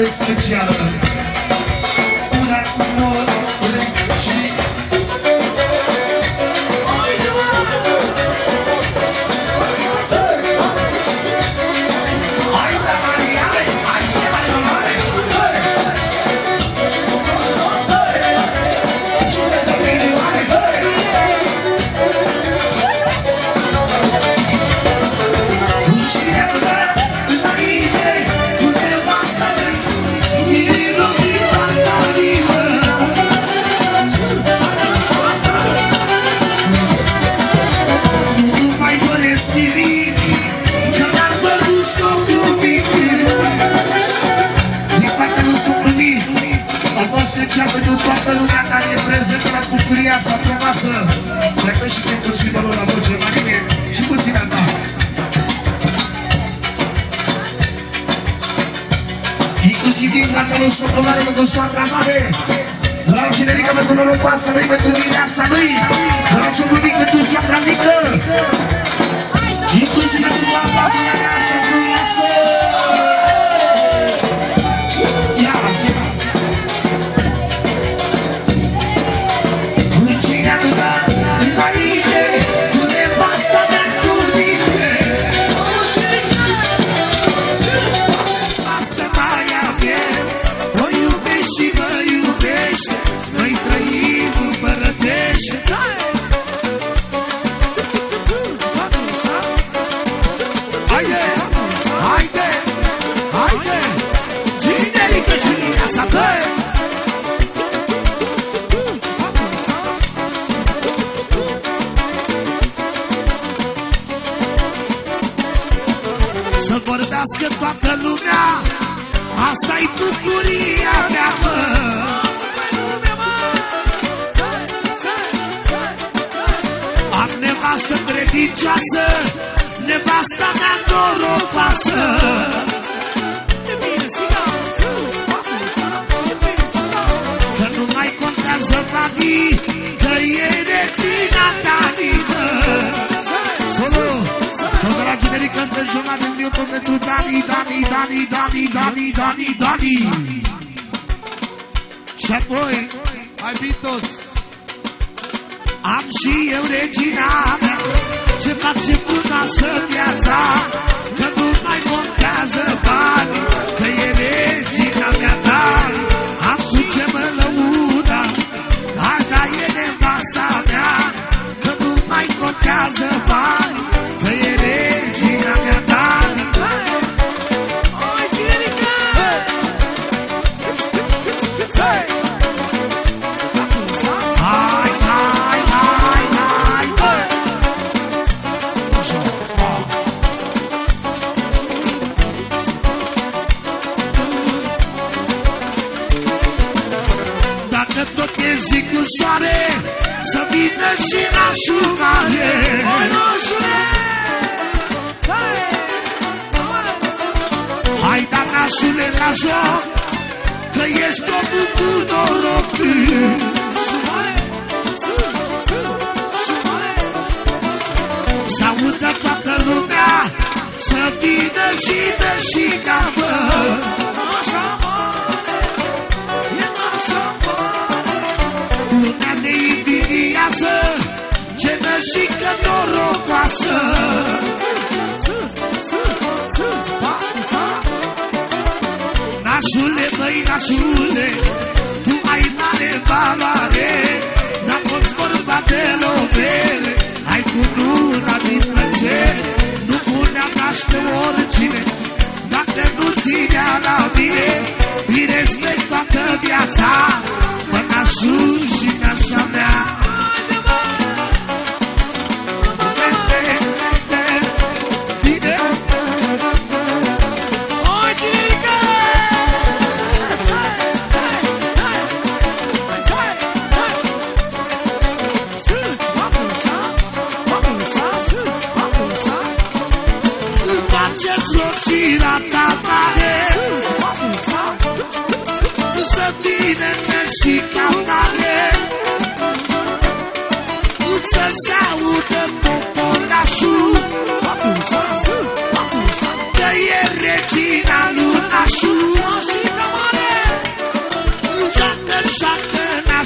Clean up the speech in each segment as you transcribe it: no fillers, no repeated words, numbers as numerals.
specială. Una, nouă, și... Pentru toată lumea care e prezentă la bucuria asta frumoasă. Plecă și pentru simbolul la voce, Marine, și puțină ta. Inclusiv din plantelul socolare, pentru soacra mare. La o generică pentru norocoasa lui, pentru mireasa lui. La o soacra mică, pentru soacra mică. Inclusiv pentru toată lumea asta frumoasă. Să vorbească toată lumea, asta-i bucuria mea, mă. Am nevastă credincioasă, nevasta mea norocoasă. Că nu mai contează banii, că e regina Dani, mă. Solo! Tot la generic cântă jurnal de Newton pentru Dani, Dani, Dani, Dani, Dani, Dani, Dani. Și apoi, hai fi toți. Am și eu regina mea, ce face frumoasă viața, că nu mai contează bani, că e regina mea, Dani. Am cu ce mă lăuda, asta e nevasta mea, că nu mai contează bani, că e regina mea, Dani. Hai, hai, hai, hai, hai. Dacă tot e zi cu soare, să vină și nașurare. Hai, da, nașule, la joc, că ești omul cu noroc. S-audă toată lumea, să vină și nășica, bă. Lumea ne invidiază, ce nășică norocoasă. Nașule, băi, nașule, tu ai mare valoare, n-am fost vorba de lovele, ai cu luna din plăcere, nu puneam naște oricine, dacă nu ținea la mine, îi respect toată viața, mă nașul și nașa mea. Să vină și cautare, să-ți audă poporașul, că e regina lui nașul.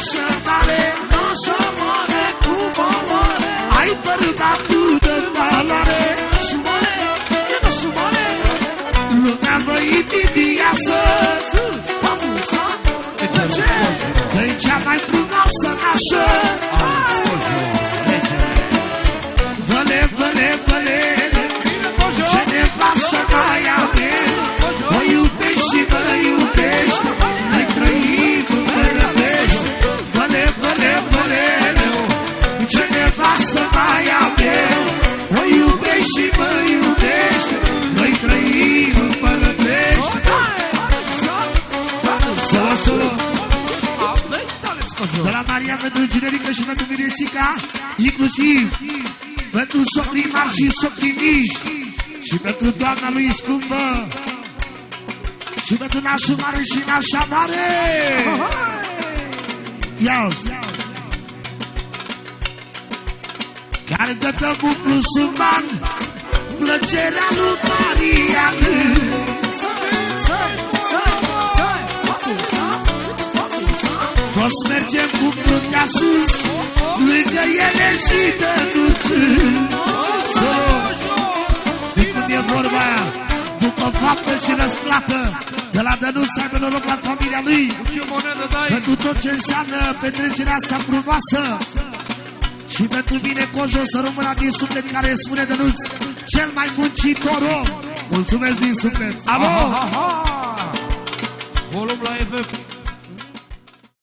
nașă mare, cu valoare. Ai bărbatul de valoare, și mare, lumea vă invidiază. Că-i cea mai frumoasă nașă. Văle, ce nevastă mai avem. Mă iubești și mă iubești, noi trăim în Bărăbești. Văle, ce nevastă mai avem. Mă iubești și mă iubești, noi trăim în Bărăbești. Solo. De la Maria pentru Generică și pentru Miresica, inclusiv pentru socrii mari și socrii mici, și pentru doamna lui scumpă, și pentru nașul mare și nașa mare. Ia-ți! Care dă cu plusuman plăcerea lui Marian. Toți mergem cu fruntea sus, lângă ele și Dănuț. Știi cum e vorba aia? După faptă și răsplată, de la Dănuț să aibă noroc la familia lui, pentru tot ce înseamnă petrecerea asta frumoasă. Și pentru mine, Cojo, să rămână din suflet, care spune Dănuț, cel mai muncitor om. Mulțumesc din suflet. Alo!